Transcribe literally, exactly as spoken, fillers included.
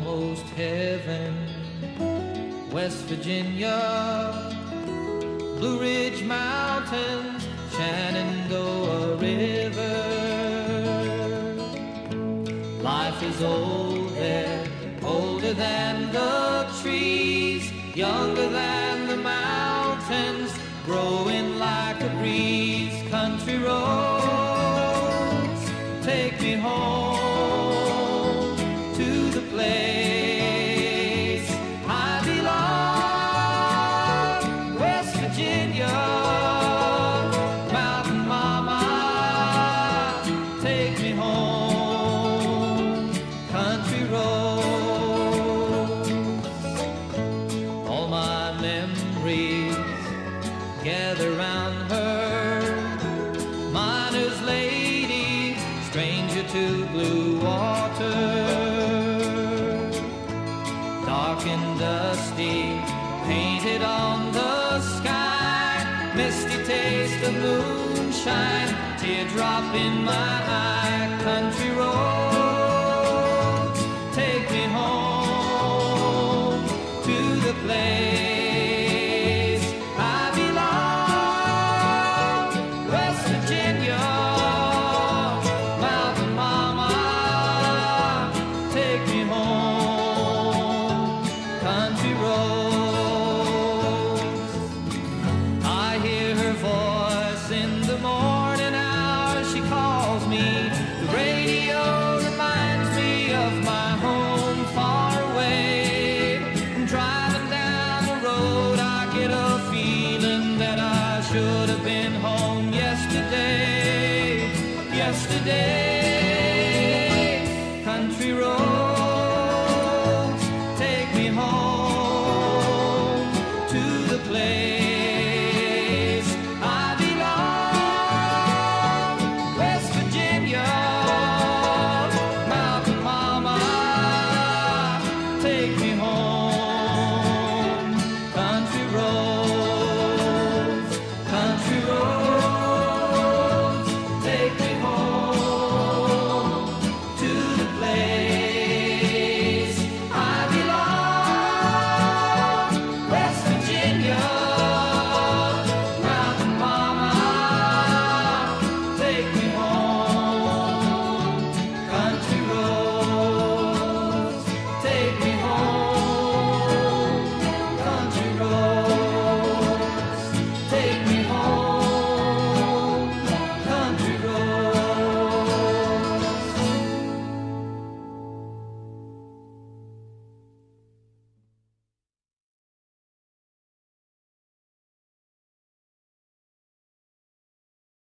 almost heaven. West Virginia, Blue Ridge Mountains, Shenandoah River. Life is old there, older than the trees, younger than the mountains, growing like a breeze. Country roads, take me home to the place I belong. West Virginia, Mountain Mama, take me home. Country roads, all my memories gather round her. Miner's lady, stranger to blue water. Dark and dusty, painted on the sky. Misty taste of moonshine, teardrop in my eye. Country roads, take me home to the place country road.